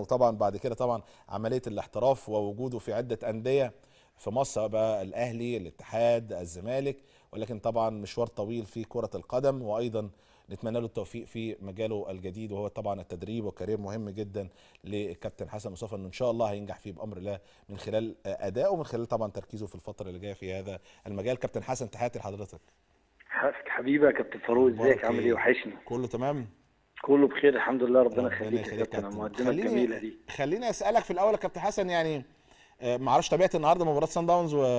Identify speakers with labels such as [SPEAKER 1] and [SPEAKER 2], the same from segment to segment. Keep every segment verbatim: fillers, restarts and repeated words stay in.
[SPEAKER 1] وطبعا بعد كده طبعا عمليه الاحتراف ووجوده في عده انديه في مصر بقى، الاهلي، الاتحاد، الزمالك، ولكن طبعا مشوار طويل في كره القدم، وايضا نتمنى له التوفيق في مجاله الجديد وهو طبعا التدريب، وكارير مهم جدا للكابتن حسن مصطفى انه ان شاء الله هينجح فيه بامر الله من خلال ادائه ومن خلال طبعا تركيزه في الفتره اللي جايه في هذا المجال. كابتن حسن، تحياتي لحضرتك.
[SPEAKER 2] حبيبي يا كابتن فاروق، ازيك؟
[SPEAKER 1] اخبارك
[SPEAKER 2] عامل ايه؟
[SPEAKER 1] ايه؟
[SPEAKER 2] وحشني.
[SPEAKER 1] كله تمام؟
[SPEAKER 2] كله بخير الحمد لله، ربنا
[SPEAKER 1] ربنا
[SPEAKER 2] يخليك يا
[SPEAKER 1] يخليك
[SPEAKER 2] كابتن على
[SPEAKER 1] كابتن.
[SPEAKER 2] المقدمه
[SPEAKER 1] خليني
[SPEAKER 2] الجميله دي.
[SPEAKER 1] خليني اسالك في الاول يا كابتن حسن، يعني آه، ما اعرفش تابعت النهارده مباراه سان داونز و...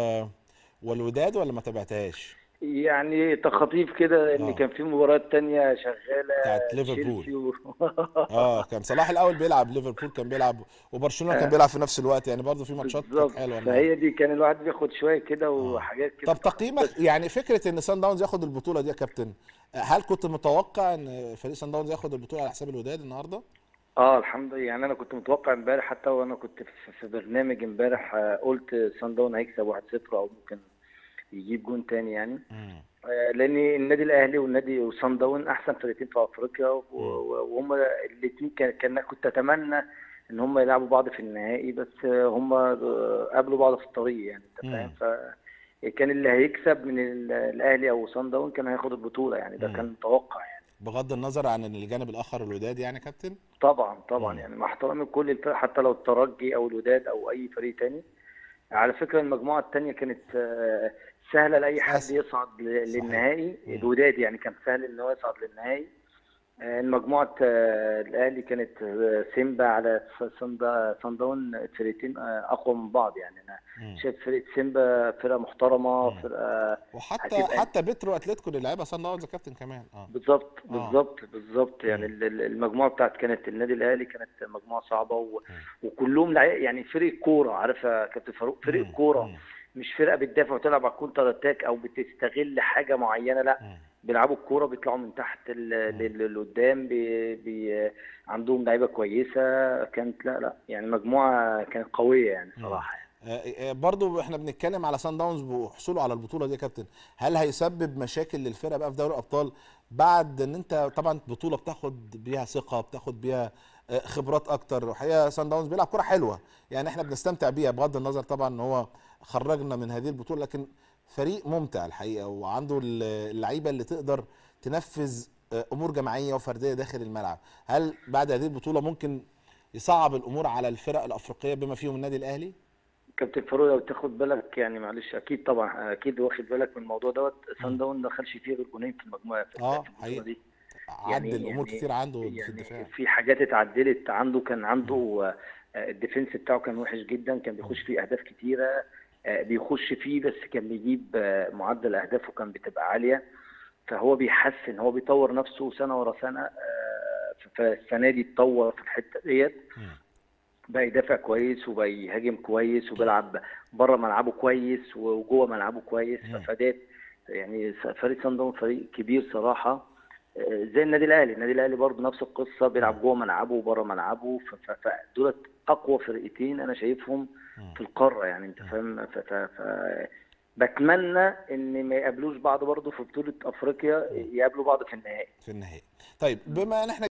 [SPEAKER 1] والوداد ولا ما تابعتهاش؟
[SPEAKER 2] يعني تخاطيف كده ان
[SPEAKER 1] اه،
[SPEAKER 2] كان في مباريات تانية شغاله.
[SPEAKER 1] بتاعت ليفربول.
[SPEAKER 2] تشيلسي و...
[SPEAKER 1] اه، كان صلاح الاول بيلعب، ليفربول كان بيلعب، وبرشلونه كان
[SPEAKER 2] آه،
[SPEAKER 1] بيلعب في نفس الوقت، يعني برضه في ماتشات كانت
[SPEAKER 2] بالظبط.
[SPEAKER 1] حلوه النهارده.
[SPEAKER 2] فهي دي كان الواحد بياخد شويه كده
[SPEAKER 1] اه،
[SPEAKER 2] وحاجات كده
[SPEAKER 1] طب
[SPEAKER 2] تخاطيف
[SPEAKER 1] تقييمك،
[SPEAKER 2] بس.
[SPEAKER 1] يعني فكره ان سان داونز ياخد البطوله دي يا كابتن، هل كنت متوقع ان فريق سان داونز ياخد البطوله على حساب الوداد النهارده؟
[SPEAKER 2] اه الحمد لله، يعني انا كنت متوقع امبارح، حتى وانا كنت في في برنامج امبارح آه، قلت سان داون هيكسب واحد صفر او ممكن يجيب جون تاني يعني.
[SPEAKER 1] امم.
[SPEAKER 2] آه، لان النادي الاهلي والنادي وصن داون احسن فرقتين في افريقيا، و-
[SPEAKER 1] امم.
[SPEAKER 2] و- وهم الاثنين كان كان- كنت اتمنى ان هم يلعبوا بعض في النهائي، بس آه، هم آه، قابلوا بعض في الطريق، يعني انت فاهم.
[SPEAKER 1] امم.
[SPEAKER 2] فكان اللي هيكسب من ال- الاهلي او صن داون كان هياخد البطوله، يعني ده كان
[SPEAKER 1] امم.
[SPEAKER 2] متوقع يعني.
[SPEAKER 1] بغض النظر عن ان الجانب الاخر الوداد، يعني يا كابتن.
[SPEAKER 2] طبعا طبعا،
[SPEAKER 1] امم.
[SPEAKER 2] يعني مع احترامي لكل الفرق، حتى لو الترجي او الوداد او اي فريق تاني. على فكره المجموعه التانيه كانت آه، سهله لاي حد
[SPEAKER 1] اسهل.
[SPEAKER 2] يصعد ل-
[SPEAKER 1] صحيح.
[SPEAKER 2] للنهائي.
[SPEAKER 1] امم.
[SPEAKER 2] الوداد يعني كان سهل ان هو يصعد للنهائي. آه، مجموعة آه، الأهلي كانت آه، سيمبا على صن دا- صن داون، فرقتين آه، أقوى من بعض. يعني أنا
[SPEAKER 1] امم.
[SPEAKER 2] شايف فرقة سيمبا فرقة محترمة،
[SPEAKER 1] امم.
[SPEAKER 2] فرقة
[SPEAKER 1] وحتى
[SPEAKER 2] هتبقى.
[SPEAKER 1] حتى بيترو اتلتيكو اللي لعبها سان داونز يا كابتن كمان. اه.
[SPEAKER 2] بالظبط
[SPEAKER 1] اه.
[SPEAKER 2] بالظبط بالظبط، يعني
[SPEAKER 1] امم.
[SPEAKER 2] ال- ال- المجموعة بتاعت كانت النادي الأهلي كانت مجموعة صعبة، و...
[SPEAKER 1] امم.
[SPEAKER 2] وكلهم لعي... يعني فرقة كورة، عارف يا كابتن فاروق؟ فرقة كورة،
[SPEAKER 1] امم.
[SPEAKER 2] مش فرقة بتدافع وتلعب على الكونتر اتاك أو بتستغل حاجة معينة، لا.
[SPEAKER 1] امم.
[SPEAKER 2] بيلعبوا الكوره، بيطلعوا من تحت ال- لل- لقدام، بي بي عندهم لعيبه كويسه. كانت لا لا يعني مجموعه كانت قويه يعني
[SPEAKER 1] امم.
[SPEAKER 2] صراحه يعني.
[SPEAKER 1] آه، آه، برضو احنا بنتكلم على سان داونز وحصوله على البطوله دي يا كابتن، هل هيسبب مشاكل للفرقه بقى في دوري الابطال، بعد ان انت طبعا بطوله بتاخد بيها ثقه، بتاخد بيها آه، خبرات اكتر، وحقيقه سان داونز بيلعب كره حلوه، يعني احنا بنستمتع بيها بغض النظر طبعا ان هو خرجنا من هذه البطوله، لكن فريق ممتع الحقيقه، وعنده اللعيبه اللي تقدر تنفذ آه، امور جماعيه وفرديه داخل الملعب. هل بعد هذه البطوله ممكن يصعب الامور على الفرق الافريقيه بما فيهم النادي الاهلي؟
[SPEAKER 2] كابتن فاروق، لو تاخد بالك يعني، معلش، اكيد طبعا اكيد واخد بالك من الموضوع دوت. سان داون ما دخلش فيه غير جونين في المجموعه في ال-
[SPEAKER 1] اه،
[SPEAKER 2] في البطوله
[SPEAKER 1] حقيقي
[SPEAKER 2] دي.
[SPEAKER 1] عدل
[SPEAKER 2] يعني
[SPEAKER 1] امور
[SPEAKER 2] يعني
[SPEAKER 1] كتير عنده في
[SPEAKER 2] يعني
[SPEAKER 1] الدفاع.
[SPEAKER 2] في حاجات اتعدلت عنده. كان عنده
[SPEAKER 1] مم.
[SPEAKER 2] آه، الديفنس بتاعه كان وحش جدا، كان
[SPEAKER 1] مم.
[SPEAKER 2] بيخش فيه اهداف كتيره. آه، بيخش فيه بس كان بيجيب آه، معدل اهدافه كان بتبقى عاليه. فهو بيحسن، هو بيطور نفسه سنه ورا سنه. آه، فالسنه دي اتطور في الحته ديت،
[SPEAKER 1] مم.
[SPEAKER 2] بقى يدافع كويس وبقى يهاجم كويس وبيلعب بره ملعبه كويس وجوه ملعبه كويس.
[SPEAKER 1] مم.
[SPEAKER 2] ففادات يعني. فريق صن داونز فريق كبير صراحه، آه، زي النادي الاهلي. النادي الاهلي برضه نفس القصه،
[SPEAKER 1] مم.
[SPEAKER 2] بيلعب جوه ملعبه وبره ملعبه. ف- ف- فدولت اقوى فرقتين انا شايفهم
[SPEAKER 1] مم.
[SPEAKER 2] في القاره، يعني انت
[SPEAKER 1] مم.
[SPEAKER 2] فاهم. ف- ف- ف- بتمنى ان ما يقابلوش بعض برضه في بطوله افريقيا،
[SPEAKER 1] مم.
[SPEAKER 2] يقابلوا بعض في النهائي.
[SPEAKER 1] في النهايه. طيب بما ان احنا